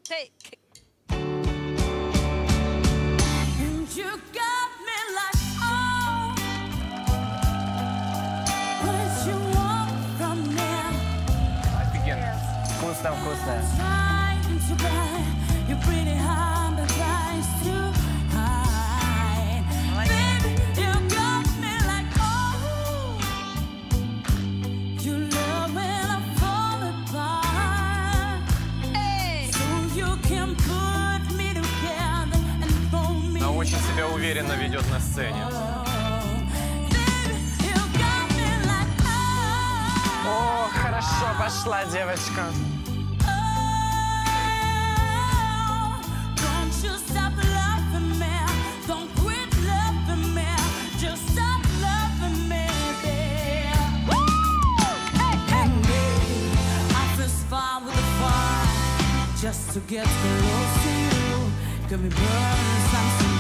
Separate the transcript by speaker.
Speaker 1: take.
Speaker 2: You got me like, oh, what you want from me?
Speaker 3: Офигенно. Вкусно, вкусно.
Speaker 2: Trying to buy your pretty heart, but price too high. Baby, you got me like, oh, you love when I fall apart.
Speaker 1: Hey.
Speaker 2: So you can put me together and throw me.
Speaker 3: Она очень себя уверенно ведет на сцене.
Speaker 4: О, хорошо пошла, девочка.
Speaker 2: Just to get close to you, got me burning something.